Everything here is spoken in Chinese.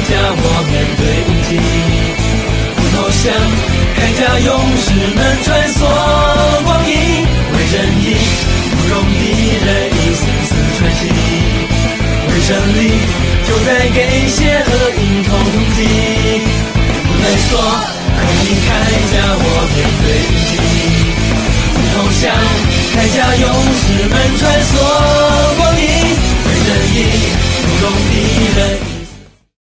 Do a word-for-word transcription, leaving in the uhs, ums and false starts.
家我面对无尽，不投降，铠甲勇士们穿梭光阴，为正义不容敌人一丝丝喘息，为胜利就在给邪恶迎头痛击，不退缩，可以铠甲